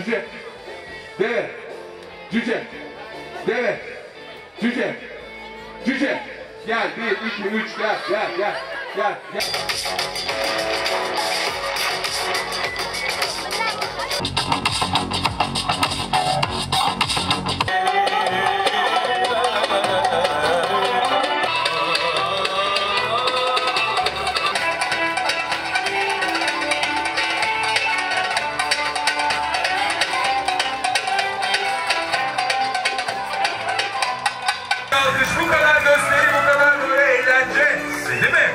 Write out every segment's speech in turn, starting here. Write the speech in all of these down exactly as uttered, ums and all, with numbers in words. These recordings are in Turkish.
cüce, deve, cüce, deve, cüce, cüce. Gel, bir, iki, üç, gel, gel, gel, gel, gel. Bu kadar gösteri, bu kadar böyle eğlence, değil mi?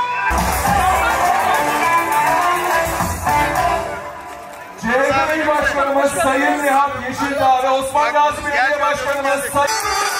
C H P İl Başkanımız Sayın Nihat Yeşildağ ve Osman Gazi Belediye Başkanımız Sayın...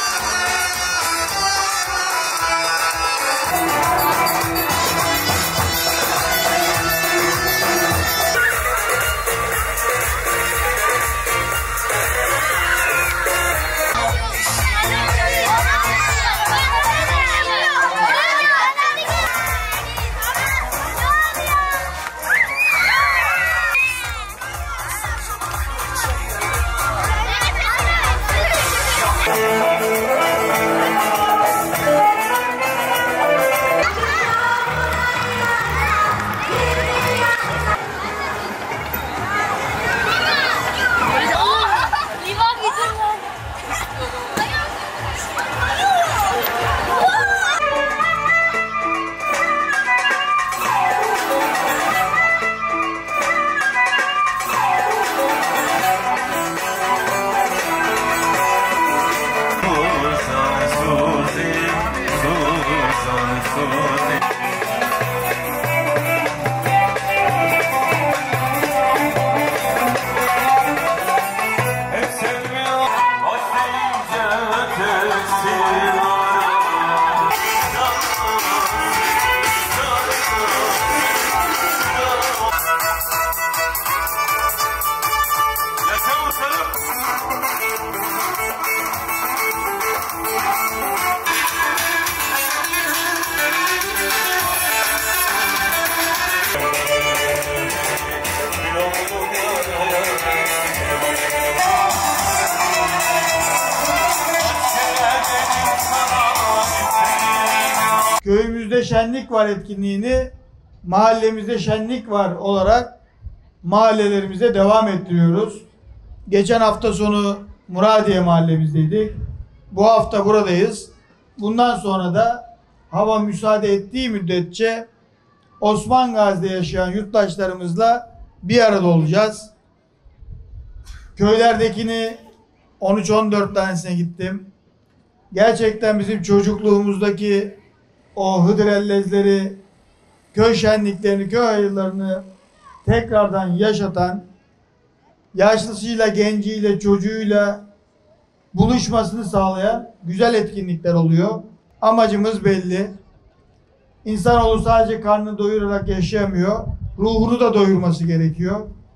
Köyümüzde şenlik var etkinliğini mahallemizde şenlik var olarak mahallelerimize devam ettiriyoruz. Geçen hafta sonu Muradiye mahallemizdeydik. Bu hafta buradayız. Bundan sonra da hava müsaade ettiği müddetçe Osman Gazi'de yaşayan yurttaşlarımızla bir arada olacağız. Köylerdekini on üç on dört tanesine gittim. Gerçekten bizim çocukluğumuzdaki o hıdrellezleri, köy şenliklerini, köy hayırlarını tekrardan yaşatan, yaşlısıyla, genciyle, çocuğuyla buluşmasını sağlayan güzel etkinlikler oluyor. Amacımız belli. İnsanoğlu sadece karnını doyurarak yaşayamıyor. Ruhunu da doyurması gerekiyor.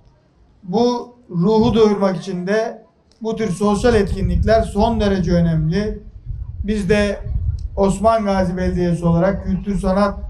Bu ruhu doyurmak için de bu tür sosyal etkinlikler son derece önemli. Biz de Osman Gazi Belediyesi olarak kültür sanat